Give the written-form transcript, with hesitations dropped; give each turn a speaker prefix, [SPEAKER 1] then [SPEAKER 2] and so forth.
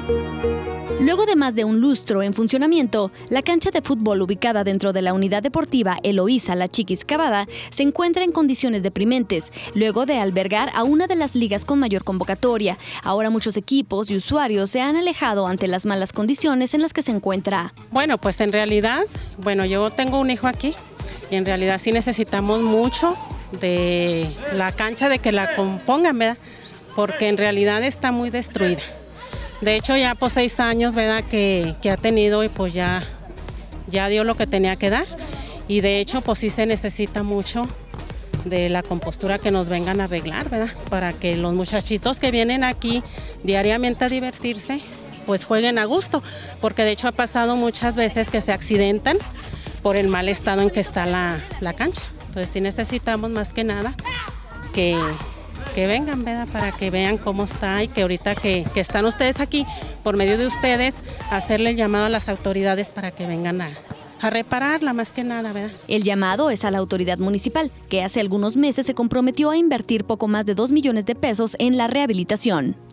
[SPEAKER 1] Luego de más de un lustro en funcionamiento, la cancha de fútbol ubicada dentro de la unidad deportiva Eloísa La Chiquis Cavada se encuentra en condiciones deprimentes, luego de albergar a una de las ligas con mayor convocatoria. Ahora muchos equipos y usuarios se han alejado ante las malas condiciones en las que se encuentra.
[SPEAKER 2] Bueno, pues en realidad, yo tengo un hijo aquí y en realidad sí necesitamos mucho de la cancha, de que la compongan, ¿verdad? Porque en realidad está muy destruida. De hecho, ya por 6 años, ¿verdad?, que ha tenido y pues ya dio lo que tenía que dar. Y de hecho, pues sí se necesita mucho de la compostura, que nos vengan a arreglar, ¿verdad?, para que los muchachitos que vienen aquí diariamente a divertirse, pues jueguen a gusto. Porque de hecho ha pasado muchas veces que se accidentan por el mal estado en que está la cancha. Entonces sí necesitamos más que nada que vengan, ¿verdad?, para que vean cómo está y que ahorita que están ustedes aquí, por medio de ustedes, hacerle el llamado a las autoridades para que vengan a repararla más que nada, ¿verdad?
[SPEAKER 1] El llamado es a la autoridad municipal, que hace algunos meses se comprometió a invertir poco más de 2 millones de pesos en la rehabilitación.